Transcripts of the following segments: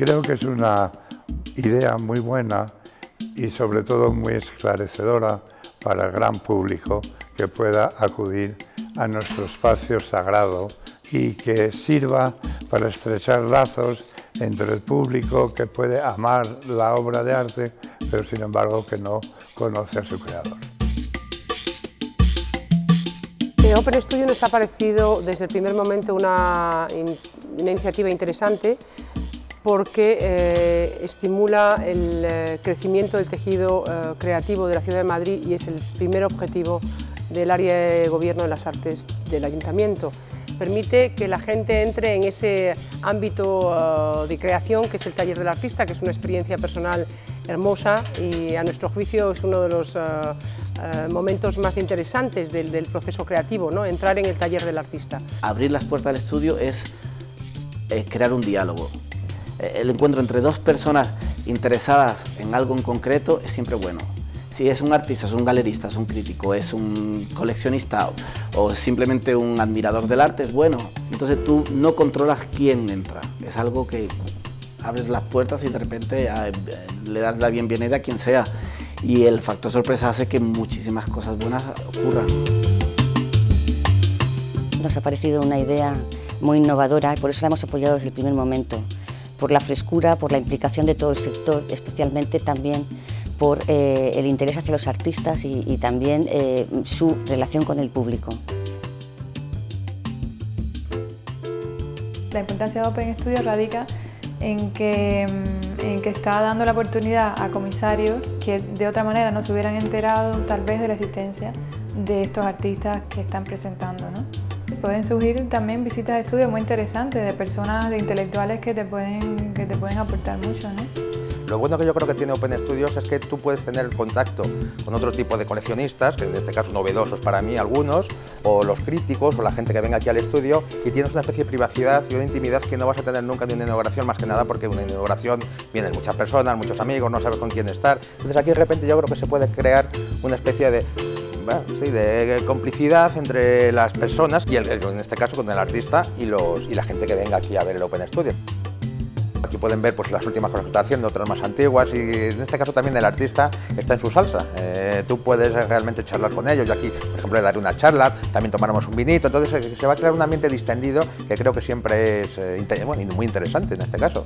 Creo que es una idea muy buena y sobre todo muy esclarecedora para el gran público que pueda acudir a nuestro espacio sagrado y que sirva para estrechar lazos entre el público que puede amar la obra de arte, pero sin embargo que no conoce a su creador. Open Studio nos ha parecido desde el primer momento una iniciativa interesante porque estimula el crecimiento del tejido creativo de la ciudad de Madrid y es el primer objetivo del área de gobierno de las artes del ayuntamiento. Permite que la gente entre en ese ámbito de creación que es el taller del artista, que es una experiencia personal hermosa y a nuestro juicio es uno de los momentos más interesantes del proceso creativo, ¿no? Entrar en el taller del artista. Abrir las puertas del estudio es crear un diálogo. El encuentro entre dos personas interesadas en algo en concreto es siempre bueno. Si es un artista, es un galerista, es un crítico, es un coleccionista o simplemente un admirador del arte, es bueno. Entonces tú no controlas quién entra, es algo que abres las puertas y de repente le das la bienvenida a quien sea. Y el factor sorpresa hace que muchísimas cosas buenas ocurran. Nos ha parecido una idea muy innovadora y por eso la hemos apoyado desde el primer momento. Por la frescura, por la implicación de todo el sector, especialmente también por el interés hacia los artistas y también su relación con el público. La importancia de Open Studio radica en que está dando la oportunidad a comisarios que de otra manera no se hubieran enterado tal vez de la existencia de estos artistas que están presentando, ¿no? Pueden surgir también visitas de estudio muy interesantes de personas, de intelectuales que te pueden aportar mucho, ¿no? Lo bueno que yo creo que tiene Open Studios es que tú puedes tener contacto con otro tipo de coleccionistas, que en este caso novedosos para mí algunos, o los críticos o la gente que venga aquí al estudio, y tienes una especie de privacidad y una intimidad que no vas a tener nunca de una inauguración, más que nada porque en una inauguración vienen muchas personas, muchos amigos, no sabes con quién estar. Entonces aquí de repente yo creo que se puede crear una especie de de complicidad entre las personas y en este caso con el artista y la gente que venga aquí a ver el Open Studio. Aquí pueden ver pues, las últimas cosas que está haciendo, otras más antiguas y en este caso también el artista está en su salsa. Tú puedes realmente charlar con ellos. Yo aquí, por ejemplo, le daré una charla, también tomaremos un vinito, entonces se va a crear un ambiente distendido que creo que siempre es muy interesante en este caso.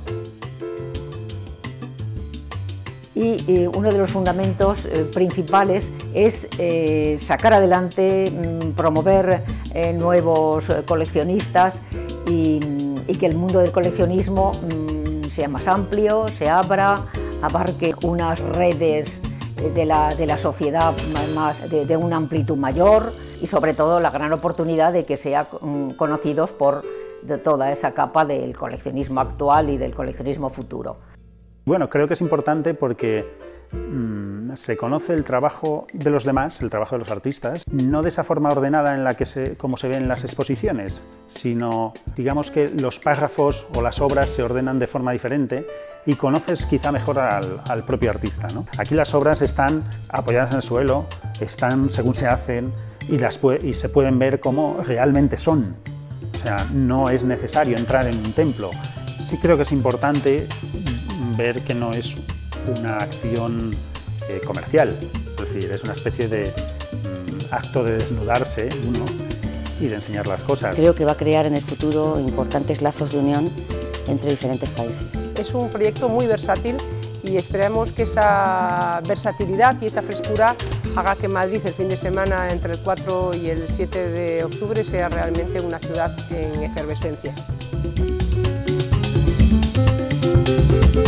Y uno de los fundamentos principales es sacar adelante, promover nuevos coleccionistas y que el mundo del coleccionismo sea más amplio, se abra, abarque unas redes de la sociedad de una amplitud mayor y sobre todo la gran oportunidad de que sean conocidos por toda esa capa del coleccionismo actual y del coleccionismo futuro. Bueno, creo que es importante porque se conoce el trabajo de los demás, el trabajo de los artistas, no de esa forma ordenada en la que como se ve en las exposiciones, sino digamos que los párrafos o las obras se ordenan de forma diferente y conoces quizá mejor al propio artista, ¿no? Aquí las obras están apoyadas en el suelo, están según se hacen y se pueden ver como realmente son. O sea, no es necesario entrar en un templo. Sí creo que es importante ver que no es una acción comercial, es decir, es una especie de acto de desnudarse uno y de enseñar las cosas. Creo que va a crear en el futuro importantes lazos de unión entre diferentes países. Es un proyecto muy versátil y esperamos que esa versatilidad y esa frescura haga que Madrid el fin de semana entre el 4 y el 7 de octubre sea realmente una ciudad en efervescencia.